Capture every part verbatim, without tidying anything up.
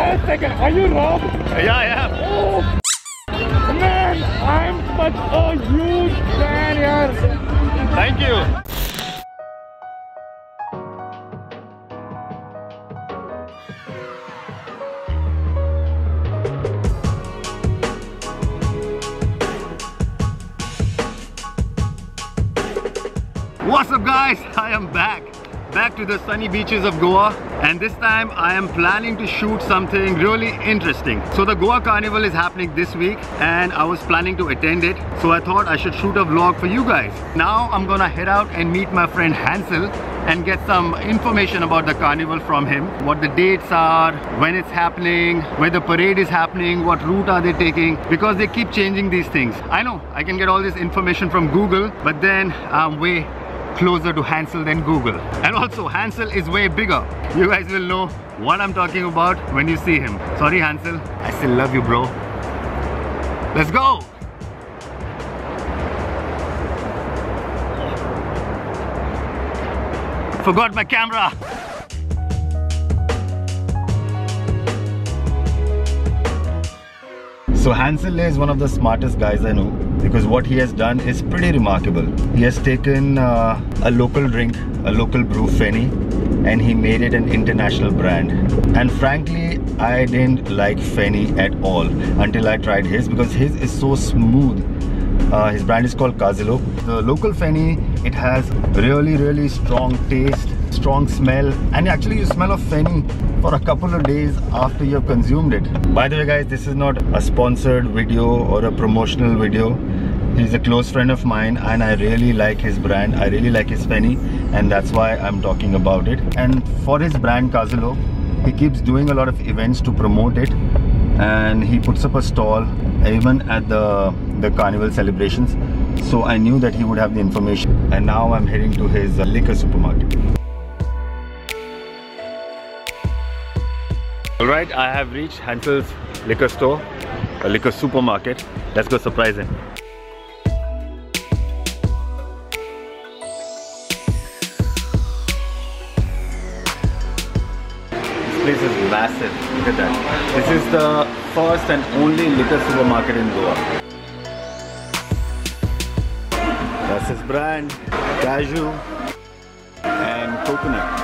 a second, are you Rob? Yeah, I am. Oh, man, I'm such a huge fan here. Thank you. What's up guys, I am back back to the sunny beaches of Goa, and this time I am planning to shoot something really interesting. So the Goa Carnival is happening this week and I was planning to attend it, so I thought I should shoot a vlog for you guys. Now I'm gonna head out and meet my friend Hansel and get some information about the carnival from him, what the dates are, when it's happening, where the parade is happening, what route are they taking, because they keep changing these things. I know I can get all this information from Google, but then I'm way closer to Hansel than Google. And also Hansel is way bigger. You guys will know what I'm talking about when you see him. Sorry Hansel, I still love you bro. Let's go! Forgot my camera. So Hansel is one of the smartest guys I know, because what he has done is pretty remarkable. He has taken uh, a local drink, a local brew, FENI, and he made it an international brand. And frankly, I didn't like FENI at all until I tried his, because his is so smooth. Uh, his brand is called Cashews. The local FENI, it has really really strong taste, strong smell, and actually you smell of FENI for a couple of days after you've consumed it. By the way guys, this is not a sponsored video or a promotional video. He's a close friend of mine and I really like his brand. I really like his FENI, and that's why I'm talking about it. And for his brand Cashews, he keeps doing a lot of events to promote it, and he puts up a stall even at the the carnival celebrations. So I knew that he would have the information, and now I'm heading to his uh, liquor supermarket. Alright, I have reached Hansel's liquor store, a liquor supermarket. Let's go surprise him. This place is massive, look at that. This is the first and only liquor supermarket in Goa. That's his brand, cashew and coconut.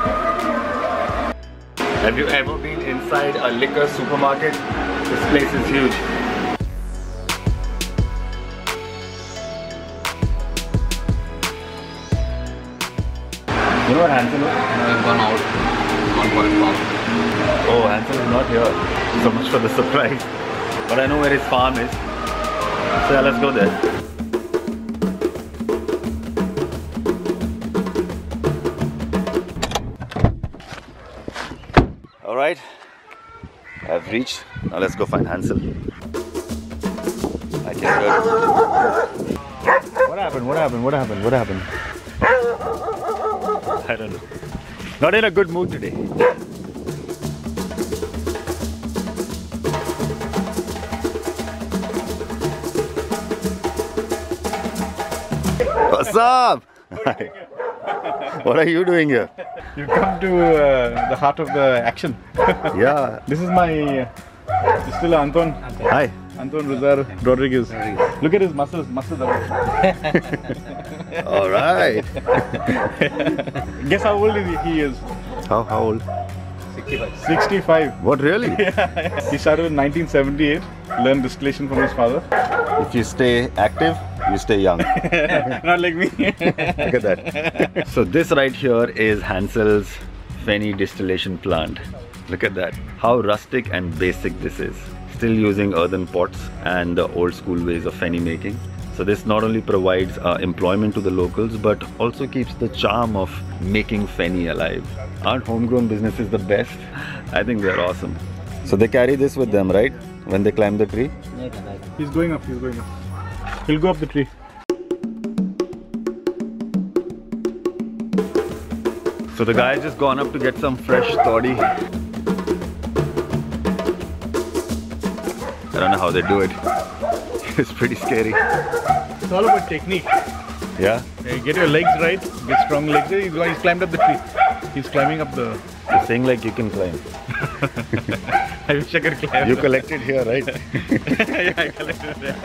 Have you ever been inside a liquor supermarket? This place is huge. You know what Hansel is? I've gone out. Gone for his farm. Oh, Hansel is not here. So much for the surprise. But I know where his farm is. So yeah, let's go there. Alright, I've reached. Now let's go find Hansel. I can hear. What happened? What happened? What happened? What happened? I don't know. Not in a good mood today. What's up? Hi. What are you doing here? You come to uh, the heart of the action. Yeah. This is my uh, distiller Anton. Hi. Anton Rizar Rodriguez. Look at his muscles. Muscles. All right. Guess how old he is? How, how old? sixty-five. sixty-five. What, really? Yeah. He started in nineteen seventy-eight. Learned distillation from his father. If you stay active, you stay young. Not like me. Look at that. So this right here is Hansel's FENI distillation plant. Look at that. How rustic and basic this is. Still using earthen pots and the old school ways of FENI making. So this not only provides uh, employment to the locals, but also keeps the charm of making FENI alive. Aren't homegrown businesses the best? I think they're awesome. So they carry this with them, right? When they climb the tree? He's going up, he's going up. He'll go up the tree. So the guy's just gone up to get some fresh toddy. I don't know how they do it. It's pretty scary. It's all about technique. Yeah? You get your legs right, get strong legs. He's, he's climbed up the tree. He's climbing up the... You're saying like you can climb. I wish I could climb. You collected here, right? Yeah, I collected it.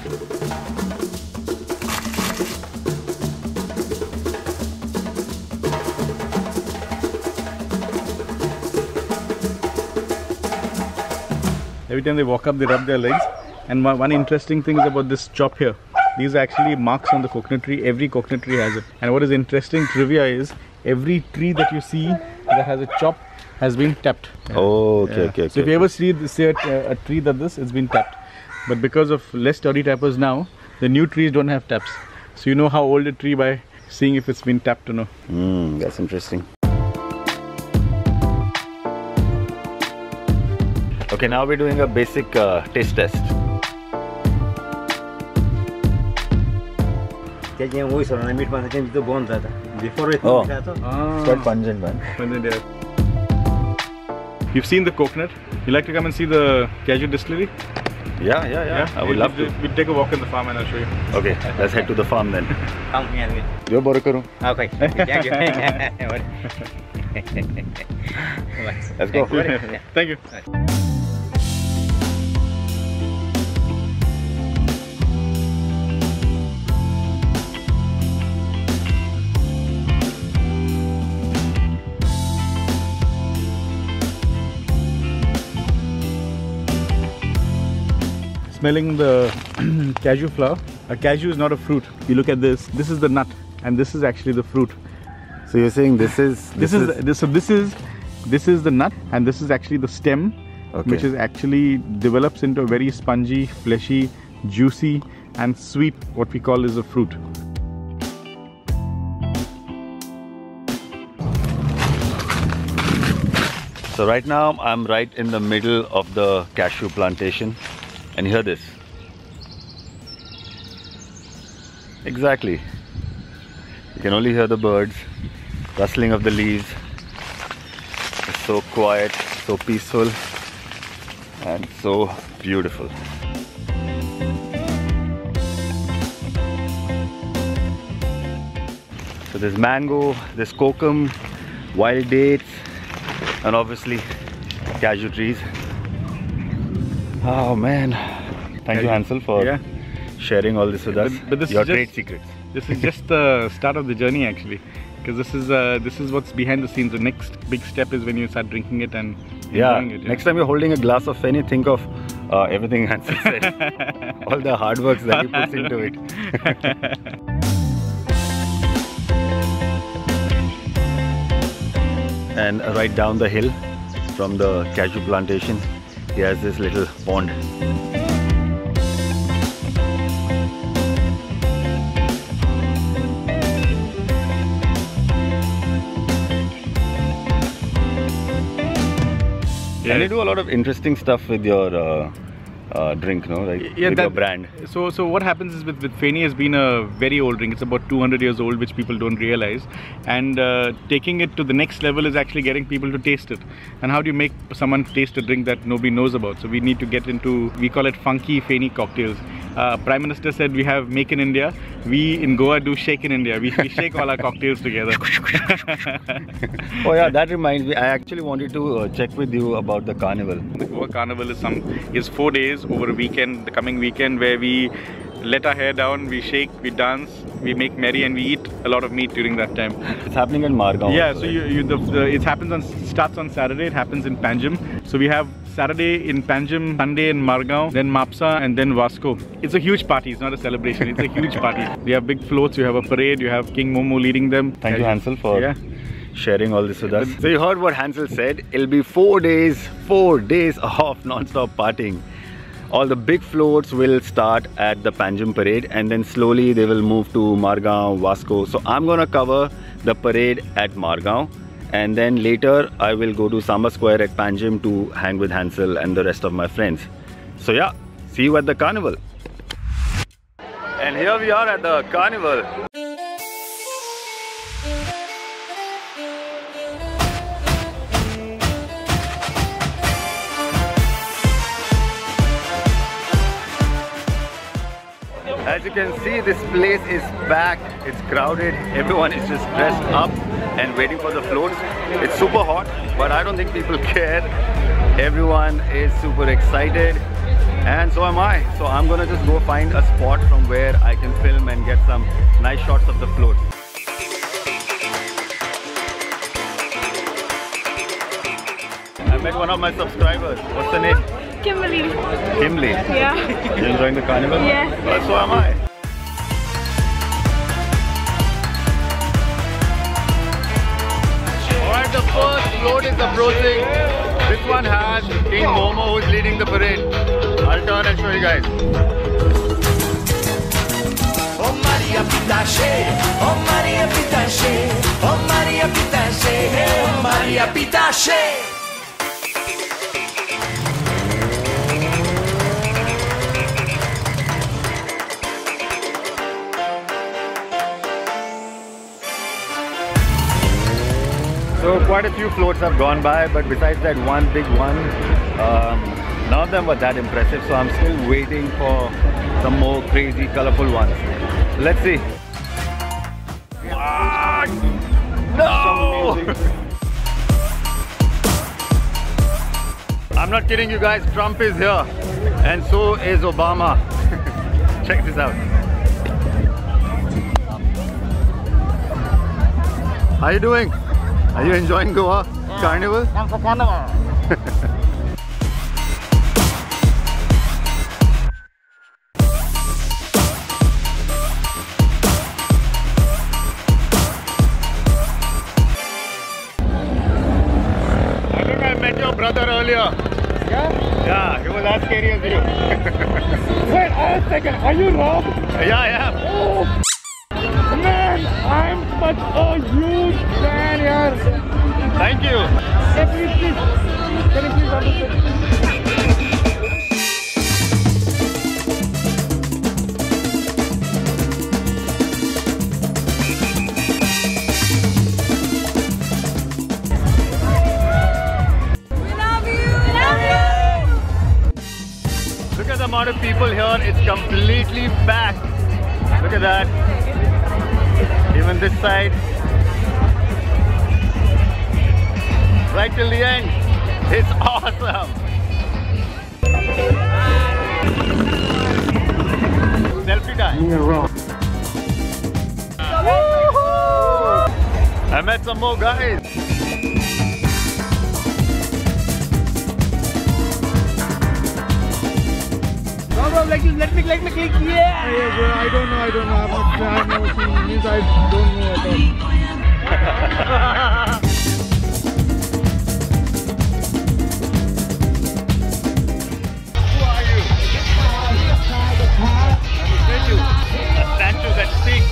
Every time they walk up, they rub their legs. And one one interesting thing is about this chop here. These are actually marks on the coconut tree. Every coconut tree has it. And what is interesting trivia is every tree that you see that has a chop has been tapped. Oh, okay, Yeah. okay, okay. So if you ever see see a, a tree that this, it's been tapped. But because of less sturdy tappers now, the new trees don't have taps. So you know how old a tree by seeing if it's been tapped or no. Mm, that's interesting. Okay, now we're doing a basic uh, taste test. Before it, Oh. Ah. It's quite pungent, man. You've seen the coconut. You like to come and see the cashew distillery? Yeah, yeah, yeah. I would we'll, love we'll, to. We'll take a walk in the farm and I'll show you. Okay, let's head to the farm then. come here with. Yo, Borukaru. Okay. Thank you. Let's go. Thank you. Smelling the cashew flower. A cashew is not a fruit. You look at this. This is the nut, and this is actually the fruit. So you're saying this is This, is, this, so this is this is the nut, and this is actually the stem, Okay. which is actually develops into a very spongy, fleshy, juicy, and sweet. What we call is a fruit. So right now I'm right in the middle of the cashew plantation, and hear this. Exactly. You can only hear the birds, rustling of the leaves. It's so quiet, so peaceful, and so beautiful. So there's mango, there's kokum, wild dates, and obviously cashew trees. Oh man, thank you Hansel for Yeah. sharing all this with us. But- but this Your is just- trade secrets. This is just the start of the journey, actually, because this is uh, this is what's behind the scenes. The next big step is when you start drinking it and Yeah, enjoying it. next time you're holding a glass of FENI, think of uh, everything Hansel said. All the hard works that he puts into it. And right down the hill from the cashew plantation, he has this little pond. And you do a lot of interesting stuff with your uh, uh, drink, no? Like Yeah, with that- your brand. So, so what happens is with, with FENI has been a very old drink. It's about two hundred years old, which people don't realize. And uh, taking it to the next level is actually getting people to taste it. And how do you make someone taste a drink that nobody knows about? So we need to get into, we call it funky FENI cocktails. Uh, Prime Minister said we have Make in India. We in Goa do Shake in India. We, we shake all our cocktails together. Oh yeah, that reminds me. I actually wanted to uh, check with you about the carnival. The Goa Carnival is some is four days over a weekend, the coming weekend, where we let our hair down, we shake, we dance, we make merry, and we eat a lot of meat during that time. It's happening in Margao. Yeah, also, so right? you, you the, the it happens on starts on Saturday. It happens in Panjim. So we have Saturday in Panjim, Sunday in Margao, then Mapsa, and then Vasco. It's a huge party. It's not a celebration. It's a huge party. We have big floats. You have a parade. You have King Momo leading them. Thank you, Hansel, for Yeah. sharing all this with us. So you heard what Hansel said. It'll be four days, four days of non-stop partying. All the big floats will start at the Panjim parade, and then slowly they will move to Margao, Vasco. So I'm gonna cover the parade at Margao, and then later I will go to Samba Square at Panjim to hang with Hansel and the rest of my friends. So yeah, see you at the carnival. And here we are at the carnival. as you can see, this place is packed, it's crowded, everyone is just dressed up and waiting for the floats. It's super hot, but I don't think people care. Everyone is super excited, and so am I. So I'm gonna just go find a spot from where I can film and get some nice shots of the floats. I met one of my subscribers. What's the name? Kimberly. Kimberly. Yeah. You enjoying the carnival? Yes. Well, so am I. Alright, the first float is approaching. This one has King Momo who's leading the parade. I'll turn and show you guys. Oh Maria Pitache, oh Maria Pitache, oh Maria Pitache, oh Maria Pitache. So quite a few floats have gone by, but besides that one big one, um, none of them were that impressive. So I'm still waiting for some more crazy, colorful ones. Let's see. Ah, no! I'm not kidding you guys, Trump is here, and so is Obama. Check this out. How you doing? Are you enjoying Goa Carnival? I'm for Carnival. I think I met your brother earlier. Yeah? Yeah, he was as scary as you. Wait, a second. Are you Rob? Yeah, I am. Oh, man, I'm such a huge fan here. Thank you. Hey, please, please. Can you please understand? Look at the amount of people here. It's completely packed. Look at that. Even this side. Right till the end. It's awesome. Selfie time. I met some more guys. Rob, Rob, like this. Let me, let me click. Yeah. Yeah, bro. I don't know. I don't know. I've not, I've never seen. Means I don't know at all. A statue that speaks.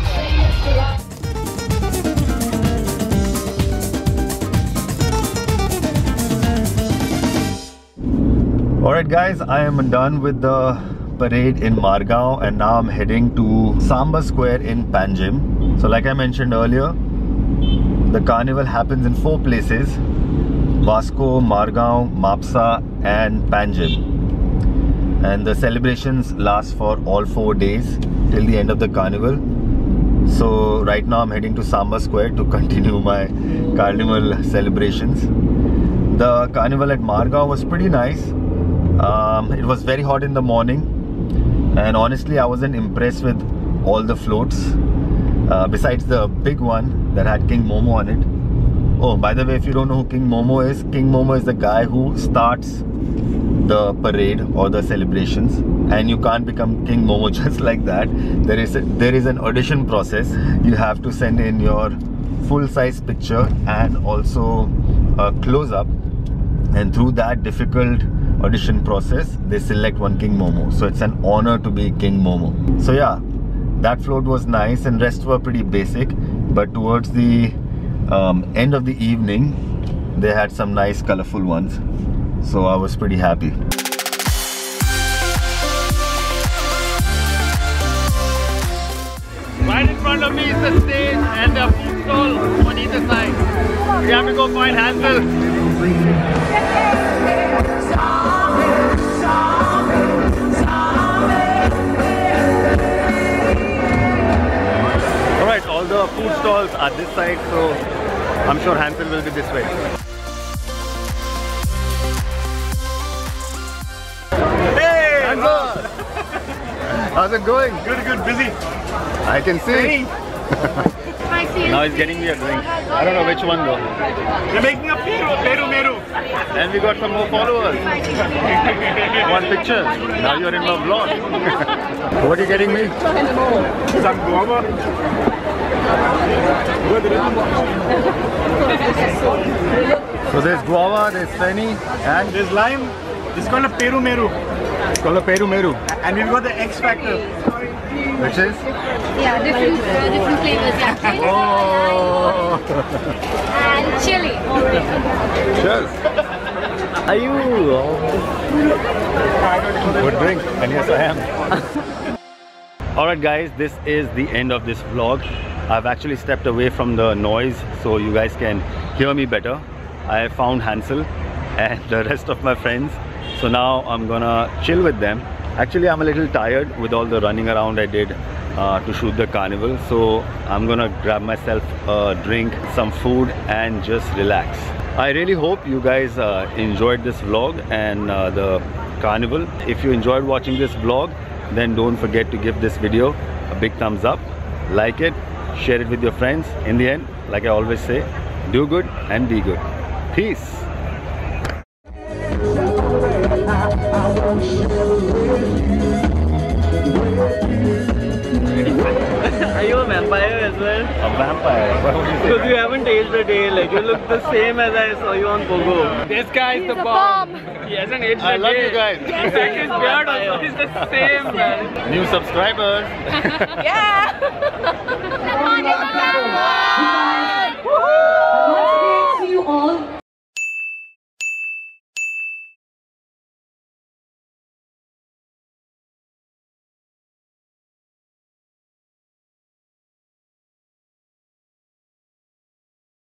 Alright guys, I am done with the parade in Margao and now I'm heading to Samba Square in Panjim. So like I mentioned earlier, the carnival happens in four places: Vasco, Margao, Mapsa and Panjim. And the celebrations last for all four days till the end of the carnival. So right now I'm heading to Samba Square to continue my carnival celebrations. The carnival at Margao was pretty nice. Um, it was very hot in the morning, and honestly I wasn't impressed with all the floats, uh, besides the big one that had King Momo on it. Oh, by the way, if you don't know who King Momo is, King Momo is the guy who starts the parade or the celebrations, and you can't become King Momo just like that. There is a, there is an audition process. You have to send in your full-size picture and also a close-up, and through that difficult audition process they select one King Momo. So it's an honor to be King Momo. So yeah, that float was nice and rest were pretty basic, but towards the um, end of the evening they had some nice colorful ones. So I was pretty happy. Right in front of me is the stage and the food stall on either side. We have to go find Hansel. are this side, so I'm sure Hansel will be this way. Hey! Hansel! How's it going? Good, good, busy. I can see. Now he's getting me a drink. I don't know which one though. You're making a Peru, Peru, Meru. And we got some more followers. One picture. Now you're in my vlog. What are you getting me? Some guava. So there's guava, there's FENI, and There's lime. It's called a Peru, Meru. it's called a Peru Meru, And we've got the X Factor. which is Yeah, different uh, different flavors. Yeah. oh. And chili. Cheers. Are you? Good drink, and yes I am. Alright guys, this is the end of this vlog. I've actually stepped away from the noise so you guys can hear me better. I found Hansel and the rest of my friends. So now I'm gonna chill with them. Actually, I'm a little tired with all the running around I did uh, to shoot the carnival. So I'm gonna grab myself a drink, some food, and just relax. I really hope you guys uh, enjoyed this vlog and uh, the carnival. If you enjoyed watching this vlog, then don't forget to give this video a big thumbs up, like it, share it with your friends. In the end, like I always say, do good and be good. Peace. Are you a vampire as well? A vampire? Why would you say Because you haven't aged a day. Like you look the same as I saw you on Pogo. This guy is the bomb. He hasn't aged I a love day. you guys. Yes, like his beard also is the same, man. New subscribers. Yeah.